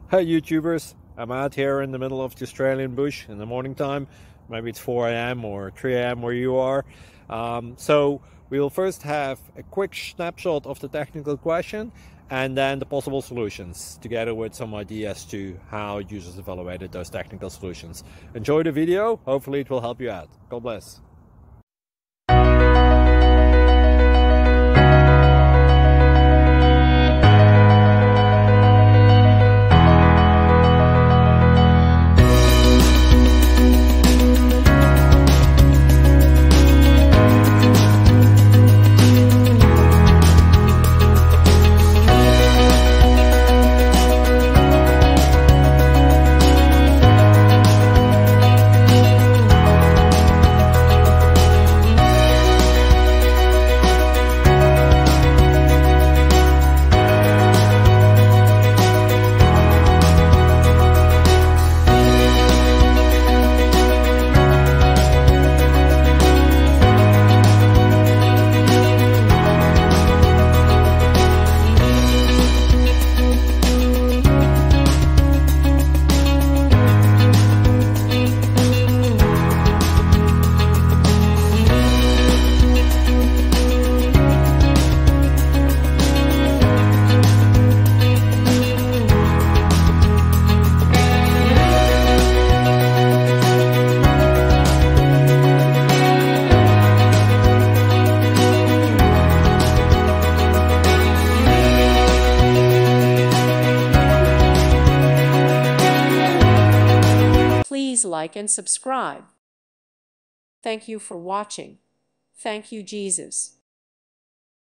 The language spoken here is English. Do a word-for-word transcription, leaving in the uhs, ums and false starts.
Hey YouTubers, I'm out here in the middle of the Australian bush in the morning time. Maybe it's four A M or three A M where you are. Um, so we will first have a quick snapshot of the technical question and then the possible solutions, together with some ideas to how users evaluated those technical solutions. Enjoy the video, hopefully it will help you out. God bless. Please like and subscribe. Thank you for watching. Thank you, Jesus.